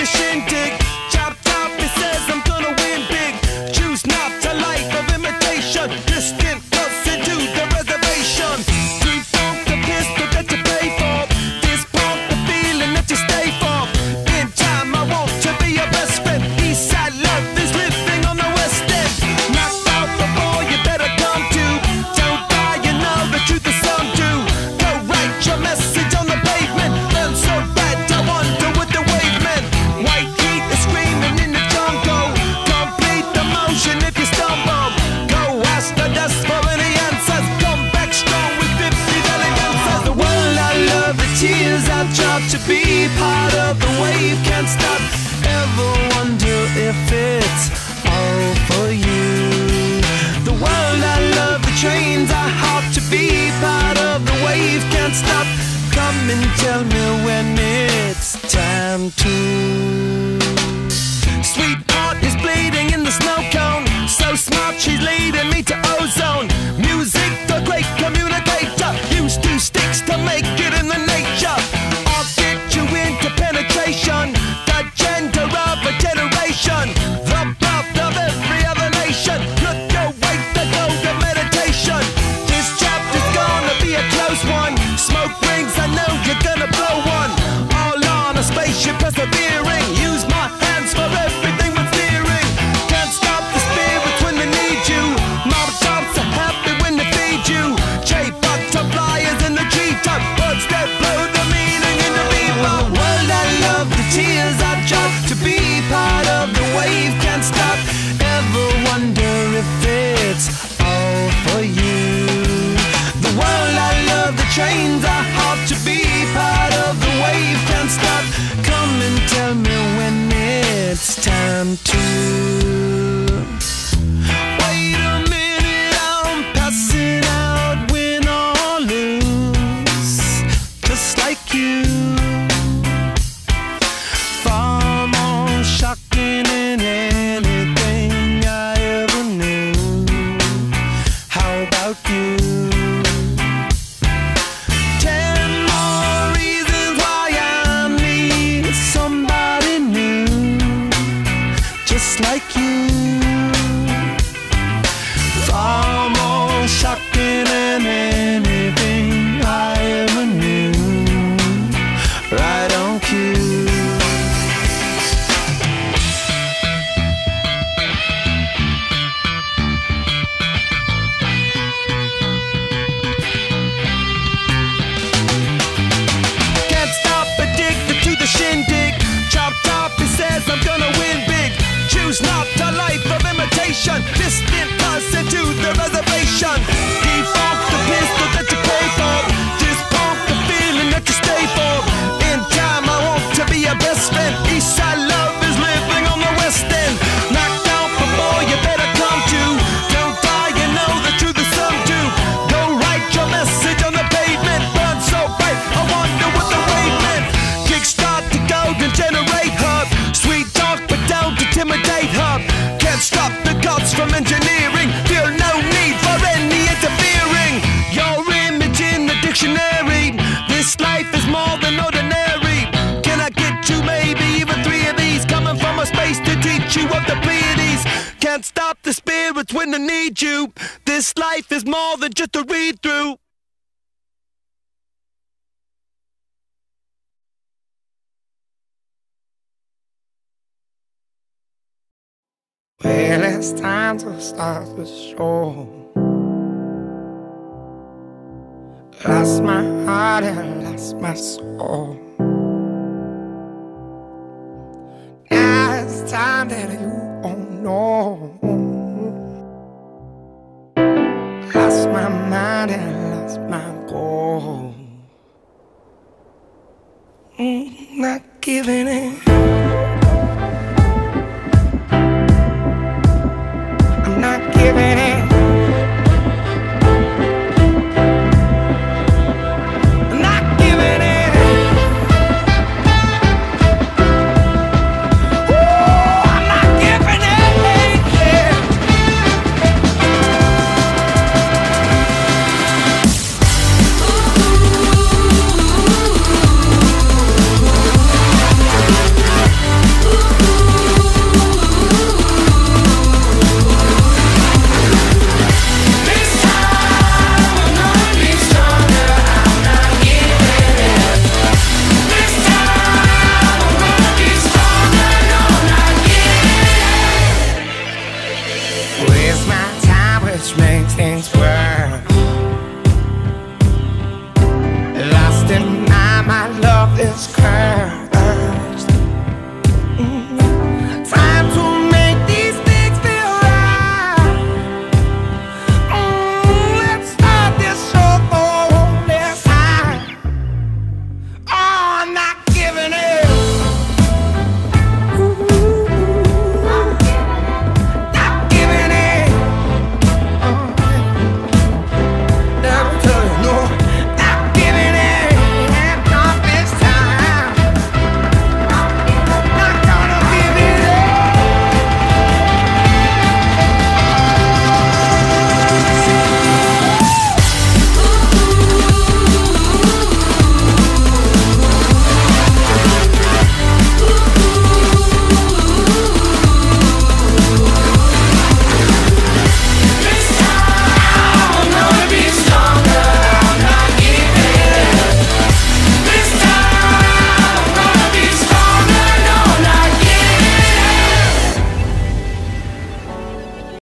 shindig. Chop top, it says I'm gonna win big. Choose not a life of imitation. Distant closer to the reservation. Deep funk the pistol that you pay for. This punk the feeling that you stay for. In time I want to be your best friend. Eastside love is living on the west end. Knocked out before you better come to. Don't die, you know the truth is some do. Go write your message on the pavement. Burn so bad I wonder what the wave meant. White heat is screaming in the jungle. Complete the motion if you stumble. Go ask the dust for any answers. Come back strong with 50 valiant answers. The world I love, the tears I drop. To be part of the wave, can't stop. Ever wonder if it's all for you? The world I love, the trains I hop. To be part of the wave, can't stop. Come and tell me when it's time to. Sweetheart is bleeding in the snow cone. So smart, she's leading me to ozone. Music, the great communicator. Use 2 sticks to make it in the nature. I'll get you into penetration. The gender of a generation. The birth of every other nation. Look your way to go to meditation. This chapter's gonna be a close one. Smoke rings, I know you're gonna blow one. All on a spaceship persevering. Use my hands for everything but steering. Can't stop the spirits when they need you. Mob tops are happy when they feed you. J-butterflies in the treetop. Words that blow the meaning in the bebop. World I love, the tears I drop. To be part of the wave, can't stop. Ever wonder if it's all for you? The world I love, the trains I hop. To be part of the wave, can't stop. Come and tell me when it's time to. Wait a minute, I'm passing out, win or lose, just like you. Far more shocking than anything I ever knew. How about you? 10 more reasons why I need somebody new, just like you. Far more shocking than anything I ever knew. Right on cue. Can't stop, addicted to the shindig. Chop top, it says I'm gonna win big. Choose not a life of imitation. Distant person to the reservation. Default the pistol that you pay for. Just pump the feeling that you stay for. In time I want to be your best friend. Eastside love is living on the west end. Knocked out before you better come to. Don't die, you know the truth is some do. Go write your message on the pavement. Burn so bright, I wonder what the wave meant. Kickstart the golden generate hub. Sweet talk but don't intimidate hub. Can't stop the gods from engineering. Feel no need for any interfering. Your image in the dictionary. This life is more than ordinary. Can I get you maybe even 3 of these? Coming from a space to teach you of the Pleiades. Can't stop the spirits when they need you. This life is more than just a read through. Well, it's time to start the show. Lost my heart and lost my soul. Now it's time that you won't know. Lost my mind and lost my goal. Not giving in. I'm not giving in. I'm not giving in. Ooh, I'm not giving in. Yeah. Ooh. love is kind.